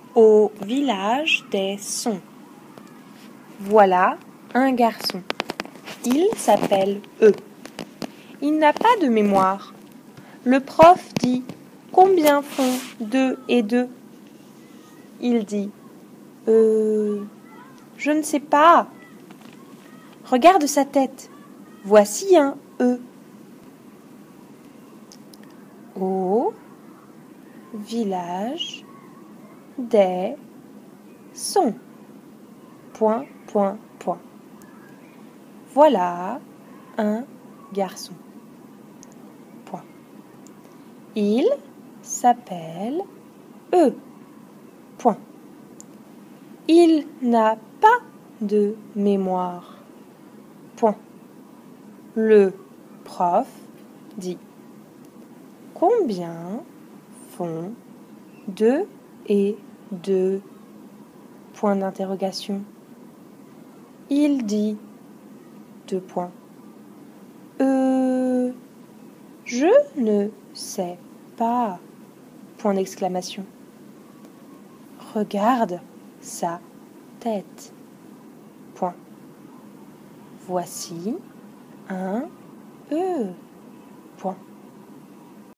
Au village des sons. Voilà un garçon. Il s'appelle E. Il n'a pas de mémoire. Le prof dit « Combien font 2 et 2 ?» Il dit « je ne sais pas. » Regarde sa tête. Voici un E. Au village des sons. Point, point, point. Voilà un garçon. Point. Il s'appelle E. Point. Il n'a pas de mémoire. Point. Le prof dit « Combien font 2 et 2 ?» Point d'interrogation. Il dit 2 points. Je ne sais pas. Point d'exclamation. Regarde sa tête. Point. Voici un E.